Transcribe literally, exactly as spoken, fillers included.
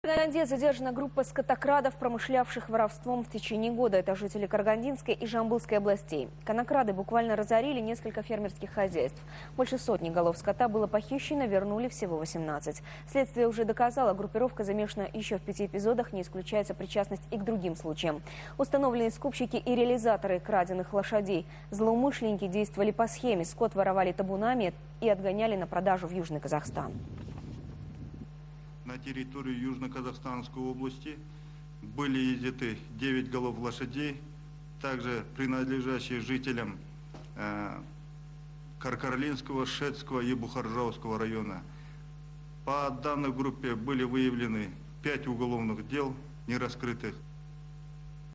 В Караганде задержана группа скотокрадов, промышлявших воровством в течение года. Это жители Карагандинской и Жамбылской областей. Конокрады буквально разорили несколько фермерских хозяйств. Больше сотни голов скота было похищено, вернули всего восемнадцать. Следствие уже доказало, группировка замешана еще в пяти эпизодах, не исключается причастность и к другим случаям. Установлены скупщики и реализаторы краденных лошадей. Злоумышленники действовали по схеме. Скот воровали табунами и отгоняли на продажу в Южный Казахстан. На территорию Южно-Казахстанской области были изъяты девять голов лошадей, также принадлежащие жителям э, Каркарлинского, Шетского и Бухаржауского района. По данной группе были выявлены пять уголовных дел нераскрытых.